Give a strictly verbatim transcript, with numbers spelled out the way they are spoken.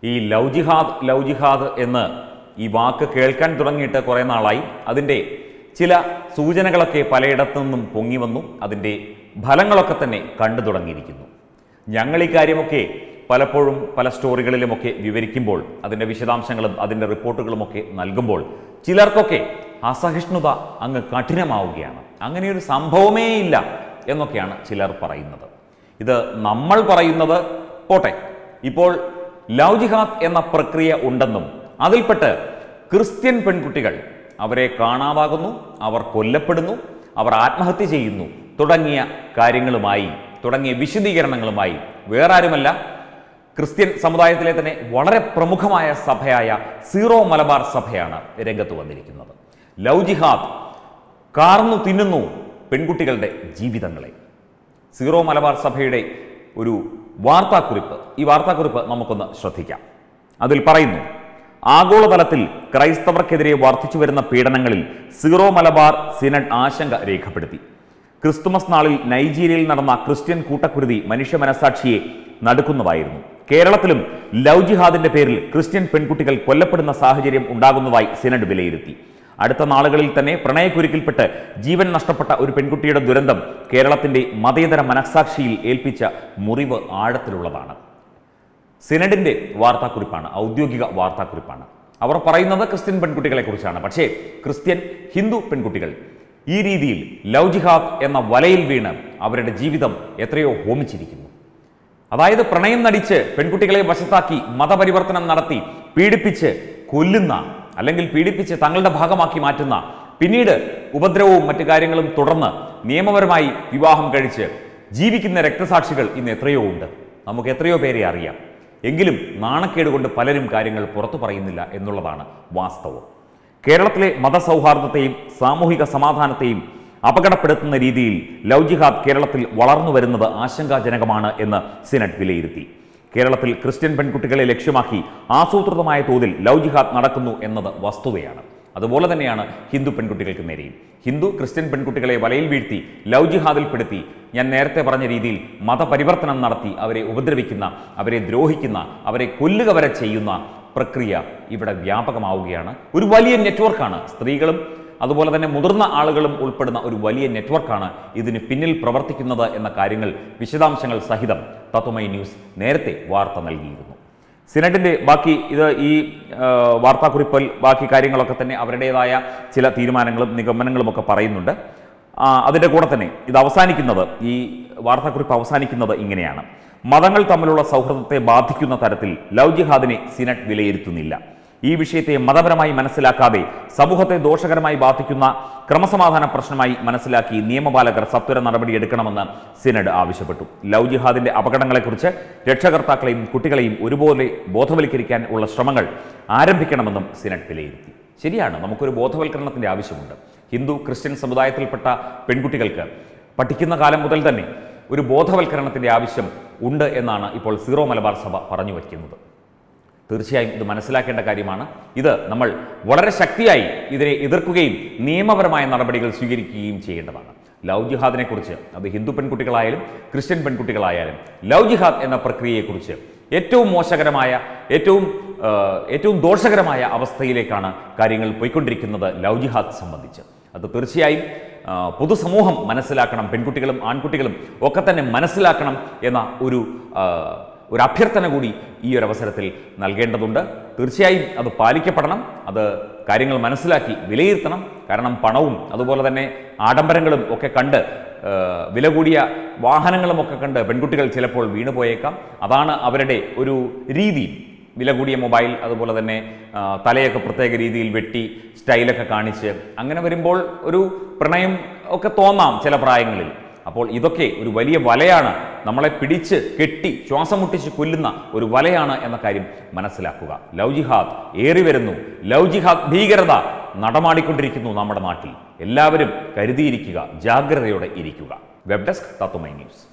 ഈ ലവ് ജിഹാദ് ലവ് ജിഹാദ് എന്ന് ഈ വാക്ക് കേൾക്കാൻ തുടങ്ങിയിട്ട് കുറേ നാളായി. അതിൻ്റെ ചില സൂചനകളൊക്കെ പലയിടത്തു നിന്നും പൊങ്ങി വന്നു. അതിൻ്റെ ഫലങ്ങളൊക്കെ തന്നെ കണ്ടു തുടങ്ങിയിരിക്കുന്നു. ഞങ്ങൾ ഈ കാര്യമൊക്കെ പലപ്പോഴും പല സ്റ്റോറികളിലുമൊക്കെ വിവരിക്കുമ്പോൾ, അതിൻ്റെ വിശദാംശങ്ങളും അതിൻ്റെ റിപ്പോർട്ടുകളുമൊക്കെ നൽകുമ്പോൾ ചിലർക്കൊക്കെ അസഹിഷ്ണുത അങ്ങ് കഠിനമാവുകയാണ്. അങ്ങനെയൊരു സംഭവമേ ഇല്ല എന്നൊക്കെയാണ് ചിലർ പറയുന്നത്. ഇത് നമ്മൾ പറയുന്നത് പോട്ടെ, ഇപ്പോൾ ലവ് ജിഹാദ് എന്ന പ്രക്രിയ ഉണ്ടെന്നും അതിൽപ്പെട്ട് ക്രിസ്ത്യൻ പെൺകുട്ടികൾ അവരെ കാണാതാകുന്നു, അവർ കൊല്ലപ്പെടുന്നു, അവർ ആത്മഹത്യ ചെയ്യുന്നു തുടങ്ങിയ കാര്യങ്ങളുമായി തുടങ്ങിയ വിശദീകരണങ്ങളുമായി വേറെ ആരുമല്ല, ക്രിസ്ത്യൻ സമുദായത്തിലെ തന്നെ വളരെ പ്രമുഖമായ സഭയായ സീറോ മലബാർ സഭയാണ് രംഗത്ത് വന്നിരിക്കുന്നത്. ലവ് ജിഹാദ് കാർന്നു തിന്നുന്നു പെൺകുട്ടികളുടെ ജീവിതങ്ങളെ. സീറോ മലബാർ സഭയുടെ ഒരു വാർത്താക്കുറിപ്പ്, ഈ വാർത്താക്കുറിപ്പ് നമുക്കൊന്ന് ശ്രദ്ധിക്കാം. അതിൽ പറയുന്നു, ആഗോളതലത്തിൽ ക്രൈസ്തവർക്കെതിരെ വർദ്ധിച്ചു വരുന്ന പീഡനങ്ങളിൽ സീറോ മലബാർ സിനഡ് ആശങ്ക രേഖപ്പെടുത്തി. ക്രിസ്തുമസ് നാളിൽ നൈജീരിയയിൽ നടന്ന ക്രിസ്ത്യൻ കൂട്ടക്കുരുതി മനുഷ്യ മനസാക്ഷിയെ നടുക്കുന്നതായിരുന്നു. കേരളത്തിലും ലവ് ജിഹാദിന്റെ പേരിൽ ക്രിസ്ത്യൻ പെൺകുട്ടികൾ കൊല്ലപ്പെടുന്ന സാഹചര്യം ഉണ്ടാകുന്നതായി സിനഡ് വിലയിരുത്തി. അടുത്ത നാളുകളിൽ തന്നെ പ്രണയക്കുരുക്കിൽപ്പെട്ട് ജീവൻ നഷ്ടപ്പെട്ട ഒരു പെൺകുട്ടിയുടെ ദുരന്തം കേരളത്തിന്റെ മതേതര മനസാക്ഷിയിൽ ഏൽപ്പിച്ച മുറിവ് ആഴത്തിലുള്ളതാണ്. സിനഡിന്റെ വാർത്താക്കുറിപ്പാണ്, ഔദ്യോഗിക വാർത്താക്കുറിപ്പാണ്. അവർ പറയുന്നത് ക്രിസ്ത്യൻ പെൺകുട്ടികളെ കുറിച്ചാണ്. പക്ഷേ ക്രിസ്ത്യൻ ഹിന്ദു പെൺകുട്ടികൾ ഈ രീതിയിൽ ലവ് ജിഹാദ് എന്ന വലയിൽ വീണ് അവരുടെ ജീവിതം എത്രയോ ഹോമിച്ചിരിക്കുന്നു. അതായത് പ്രണയം നടിച്ച് പെൺകുട്ടികളെ വശത്താക്കി മതപരിവർത്തനം നടത്തി പീഡിപ്പിച്ച് കൊല്ലുന്ന, അല്ലെങ്കിൽ പീഡിപ്പിച്ച് തങ്ങളുടെ ഭാഗമാക്കി മാറ്റുന്ന, പിന്നീട് ഉപദ്രവവും മറ്റു കാര്യങ്ങളും തുടർന്ന് നിയമപരമായി വിവാഹം കഴിച്ച് ജീവിക്കുന്ന രക്തസാക്ഷികൾ ഇന്ന് എത്രയോ ഉണ്ട്. നമുക്ക് എത്രയോ പേരെ അറിയാം. എങ്കിലും നാണക്കേട് കൊണ്ട് പലരും കാര്യങ്ങൾ പുറത്തു പറയുന്നില്ല എന്നുള്ളതാണ് വാസ്തവം. കേരളത്തിലെ മതസൗഹാർദ്ദത്തെയും സാമൂഹിക സമാധാനത്തെയും അപകടപ്പെടുത്തുന്ന രീതിയിൽ ലവ് ജിഹാദ് കേരളത്തിൽ വളർന്നു വരുന്നത് ആശങ്കാജനകമാണ് എന്ന് സിനഡ് വിലയിരുത്തി. കേരളത്തിൽ ക്രിസ്ത്യൻ പെൺകുട്ടികളെ ലക്ഷ്യമാക്കി ആസൂത്രിതമായ തോതിൽ ലവ് ജിഹാദ് നടക്കുന്നു എന്നത് വസ്തുതയാണ്. അതുപോലെ തന്നെയാണ് ഹിന്ദു പെൺകുട്ടികൾക്ക് നേരെയും. ഹിന്ദു ക്രിസ്ത്യൻ പെൺകുട്ടികളെ വലയിൽ വീഴ്ത്തി ലവ് ജിഹാദിൽപ്പെടുത്തി, ഞാൻ നേരത്തെ പറഞ്ഞ രീതിയിൽ മതപരിവർത്തനം നടത്തി അവരെ ഉപദ്രവിക്കുന്ന, അവരെ ദ്രോഹിക്കുന്ന, അവരെ കൊല്ലുക വരെ ചെയ്യുന്ന പ്രക്രിയ ഇവിടെ വ്യാപകമാവുകയാണ്. ഒരു വലിയ നെറ്റ്വർക്കാണ്, സ്ത്രീകളും അതുപോലെ തന്നെ മുതിർന്ന ആളുകളും ഉൾപ്പെടുന്ന ഒരു വലിയ നെറ്റ്വർക്കാണ് ഇതിന് പിന്നിൽ പ്രവർത്തിക്കുന്നത് എന്ന കാര്യങ്ങൾ വിശദാംശങ്ങൾ സഹിതം തത്വമയി ന്യൂസ് നേരത്തെ വാർത്ത നൽകിയിരുന്നു. സിനഡിന്റെ ബാക്കി ഇത് ഈ വാർത്താക്കുറിപ്പിൽ ബാക്കി കാര്യങ്ങളൊക്കെ തന്നെ അവരുടേതായ ചില തീരുമാനങ്ങളും നിഗമനങ്ങളും ഒക്കെ പറയുന്നുണ്ട്. അതിൻ്റെ കൂടെ തന്നെ ഇത് അവസാനിക്കുന്നത്, ഈ വാർത്താക്കുറിപ്പ് അവസാനിക്കുന്നത് ഇങ്ങനെയാണ്: മതങ്ങൾ തമ്മിലുള്ള സൗഹൃദത്തെ ബാധിക്കുന്ന തരത്തിൽ ലവ് ജിഹാദിനെ സിനഡ് വിലയിരുത്തുന്നില്ല. ഈ വിഷയത്തെ മതപരമായി മനസ്സിലാക്കാതെ സമൂഹത്തെ ദോഷകരമായി ബാധിക്കുന്ന ക്രമസമാധാന പ്രശ്നമായി മനസ്സിലാക്കി നിയമപാലകർ സത്വര നടപടിയെടുക്കണമെന്ന് സിനഡ് ആവശ്യപ്പെട്ടു. ലവ് ജിഹാദിന്റെ അപകടങ്ങളെക്കുറിച്ച് രക്ഷകർത്താക്കളെയും കുട്ടികളെയും ഒരുപോലെ ബോധവൽക്കരിക്കാൻ ഉള്ള ശ്രമങ്ങൾ ആരംഭിക്കണമെന്നും സിനഡ് വിലയിരുത്തി. ശരിയാണ്, നമുക്കൊരു ബോധവൽക്കരണത്തിന്റെ ആവശ്യമുണ്ട്. ഹിന്ദു ക്രിസ്ത്യൻ സമുദായത്തിൽപ്പെട്ട പെൺകുട്ടികൾക്ക് പഠിക്കുന്ന കാലം മുതൽ തന്നെ ഒരു ബോധവൽക്കരണത്തിന്റെ ആവശ്യം ഉണ്ട് എന്നാണ് ഇപ്പോൾ സീറോ മലബാർ സഭ പറഞ്ഞു വയ്ക്കുന്നത്. തീർച്ചയായും ഇത് മനസ്സിലാക്കേണ്ട കാര്യമാണ്. ഇത് നമ്മൾ വളരെ ശക്തിയായി ഇതിനെ എതിർക്കുകയും നിയമപരമായ നടപടികൾ സ്വീകരിക്കുകയും ചെയ്യേണ്ടതാണ്. ലവ് ജിഹാദിനെ കുറിച്ച്, അത് ഹിന്ദു പെൺകുട്ടികളായാലും ക്രിസ്ത്യൻ പെൺകുട്ടികളായാലും, ലവ് ജിഹാദ് എന്ന പ്രക്രിയയെക്കുറിച്ച് ഏറ്റവും മോശകരമായ, ഏറ്റവും ഏറ്റവും ദോഷകരമായ അവസ്ഥയിലേക്കാണ് കാര്യങ്ങൾ പോയിക്കൊണ്ടിരിക്കുന്നത് ലവ് ജിഹാദ് സംബന്ധിച്ച്. അത് തീർച്ചയായും പൊതുസമൂഹം മനസ്സിലാക്കണം, പെൺകുട്ടികളും ആൺകുട്ടികളും ഒക്കെ തന്നെ മനസ്സിലാക്കണം എന്ന ഒരു ഒരു അഭ്യർത്ഥന കൂടി ഈ ഒരു അവസരത്തിൽ നൽകേണ്ടതുണ്ട്. തീർച്ചയായും അത് പാലിക്കപ്പെടണം. അത് കാര്യങ്ങൾ മനസ്സിലാക്കി വിലയിരുത്തണം. കാരണം പണവും അതുപോലെ തന്നെ ആഡംബരങ്ങളും ഒക്കെ കണ്ട്, വില കൂടിയ വാഹനങ്ങളും ഒക്കെ കണ്ട് പെൺകുട്ടികൾ ചിലപ്പോൾ വീണുപോയേക്കാം. അതാണ് അവരുടെ ഒരു രീതി. വില കൂടിയ മൊബൈൽ, അതുപോലെ തന്നെ തലയൊക്കെ പ്രത്യേക രീതിയിൽ വെട്ടി സ്റ്റൈലൊക്കെ കാണിച്ച്, അങ്ങനെ വരുമ്പോൾ ഒരു പ്രണയം ഒക്കെ തോന്നാം ചില പ്രായങ്ങളിൽ. അപ്പോൾ ഇതൊക്കെ ഒരു വലിയ വലയാണ്, നമ്മളെ പിടിച്ച് കെട്ടി ശ്വാസം മുട്ടിച്ച് കൊല്ലുന്ന ഒരു വലയാണ് എന്ന കാര്യം മനസ്സിലാക്കുക. ലവ് ജിഹാദ് ഏറി വരുന്നു. ലവ് ജിഹാദ് ഭീകരത നടമാടിക്കൊണ്ടിരിക്കുന്നു നമ്മുടെ നാട്ടിൽ. എല്ലാവരും കരുതിയിരിക്കുക, ജാഗ്രതയോടെ ഇരിക്കുക. Web desk Tatwamayi news.